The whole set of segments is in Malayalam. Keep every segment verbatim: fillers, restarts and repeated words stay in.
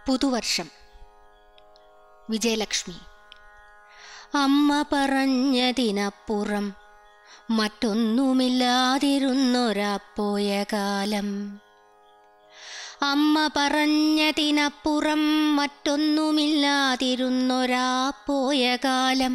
പുതുവർഷം. വിജയലക്ഷ്മി. അമ്മ പറഞ്ഞതിനപ്പുറം മറ്റൊന്നുമില്ലാതിരുന്നൊരാ പോയ കാലം. അമ്മ പറഞ്ഞതിനപ്പുറം മറ്റൊന്നുമില്ലാതിരുന്നൊരാ പോയ കാലം.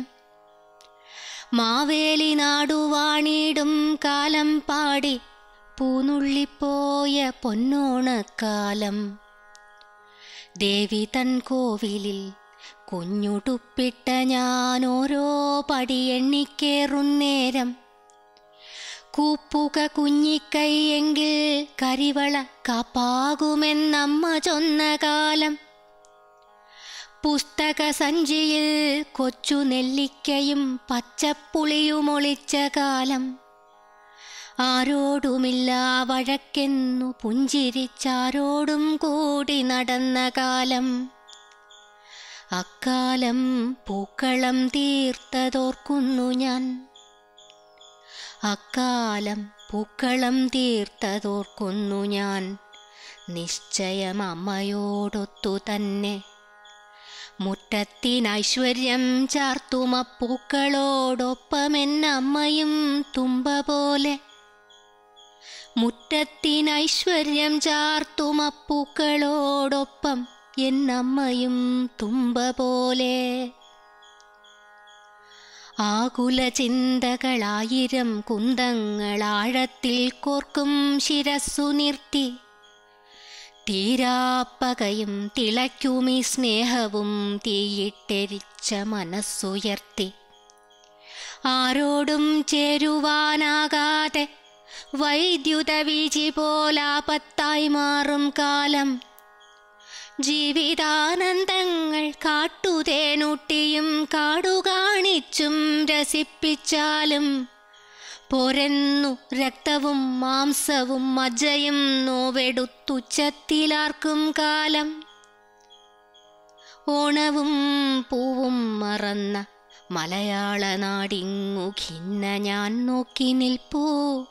മാവേലി നാടുവാണിടും കാലം പാടി പൂനുള്ളിപ്പോയ പൊന്നോണക്കാലം. ദേവി തൻ കോവിലിൽ കുഞ്ഞുടുപ്പിട്ട ഞാൻ ഓരോ പടി എണ്ണിക്കേറുന്നേരം. കൂപ്പുക കുഞ്ഞിക്കൈയെങ്കിൽ കരിവള കാപ്പാകുമെന്നമ്മ ചൊന്ന കാലം. പുസ്തക സഞ്ചിയിൽ കൊച്ചു നെല്ലിക്കയും പച്ചപ്പുളിയുമൊളിച്ച കാലം. ആരോടുമില്ല വഴക്കെന്നു പുഞ്ചിരിച്ചാരോടും കൂടി നടന്ന കാലം. അക്കാലം പൂക്കളം തീർത്തതോർക്കുന്നു ഞാൻ. അക്കാലം പൂക്കളം തീർത്തതോർക്കുന്നു ഞാൻ. നിശ്ചയം അമ്മയോടൊത്തു തന്നെ. മുറ്റത്തിനൈശ്വര്യം ചാർത്തുമപ്പൂക്കളോടൊപ്പമെന്നമ്മയും തുമ്പ പോലെ. മുറ്റത്തിനൈശ്വര്യം ചാർത്തുമപ്പൂക്കളോടൊപ്പം എന്നമ്മയും തുമ്പ പോലെ. ആകുല ചിന്തകളായിരം കുന്തങ്ങളാഴത്തിൽ കോർക്കും ശിരസ്സു നിർത്തി. തീരാപ്പകയും തിളയ്ക്കുമീ സ്നേഹവും തീയിട്ടെരിച്ച മനസ്സുയർത്തി. ആരോടും ചേരുവാനാകാതെ വൈദ്യുത വീചി പോലാപത്തായി മാറും കാലം. ജീവിതാനന്ദങ്ങൾ കാട്ടുതേനൂട്ടിയും കാടുകാണിച്ചും രസിപ്പിച്ചാലും പോരെന്നു രക്തവും മാംസവും മജ്ജയും നോവെടുത്തുച്ചത്തിലാർക്കും കാലം. ഓണവും പൂവും മറന്ന മലയാള നാടിങ്ങു ഖിന്ന ഞാൻ നോക്കി നിൽപ്പൂ.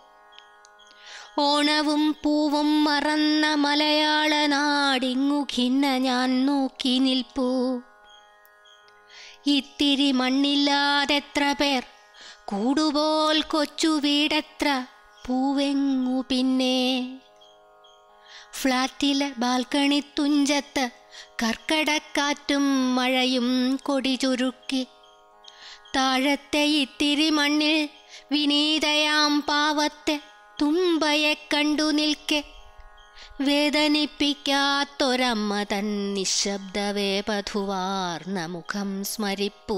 ഓണവും പൂവും മറന്ന മലയാള നാടിങ്ങു ഖിന്ന ഞാൻ നോക്കി നിൽപ്പൂ. ഇത്തിരി മണ്ണില്ലാതെത്ര പേർ, കൂടുപോൽ കൊച്ചു വീടെത്ര, പൂവെങ്ങു പിന്നെ. ഫ്ലാറ്റിലെ ബാൽക്കണി തുഞ്ചത്ത് കർക്കടക്കാറ്റും മഴയും കൊടി ചുരുക്കി. താഴത്തെ ഇത്തിരി മണ്ണിൽ വിനീതയാം പാവത്തെ തുമ്പയെ കണ്ടു നിൽക്കെ. വേദനിപ്പിക്കാത്തൊരമ്മ തൻ നിശബ്ദവേപധുവാർന്ന മുഖം സ്മരിപ്പൂ.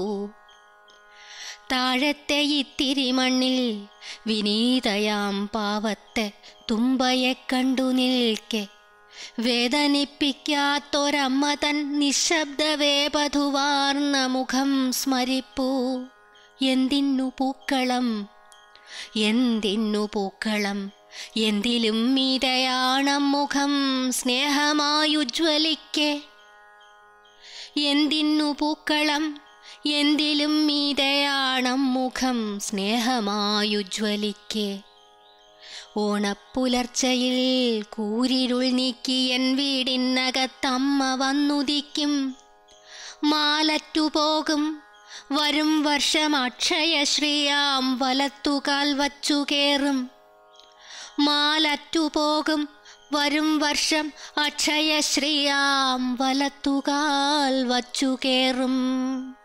താഴത്തെ ഇത്തിരി മണ്ണിൽ വിനീതയാം പാവത്തെ തുമ്പയെ കണ്ടു നിൽക്കെ. വേദനിപ്പിക്കാത്തൊരമ്മ തൻ നിശബ്ദവേപധുവാർന്ന മുഖം സ്മരിപ്പൂ. എന്തിന്നു പൂക്കളം, എന്തിന്നു പൂക്കളം, എന്തിലും മീതയാണമ്മുഖം സ്നേഹമായുജ്വലിക്കെ. എന്തിന്നു പൂക്കളം, എന്തിലും മീതയാണമ്മുഖം സ്നേഹമായുജ്വലിക്കെ. ഓണപ്പുലർച്ചയിൽ കൂരിരുൾ നീക്കി എൻ വീടിനകത്തമ്മ വന്നുദിക്കും. മാലറ്റുപോകും വരും വർഷം അക്ഷയശ്രീയാം വലത്തുകാൽ വച്ചു കേറും. മാലറ്റുപോകും വരും വർഷം അക്ഷയശ്രീയാം വലത്തുകാൽ വച്ചു കേറും.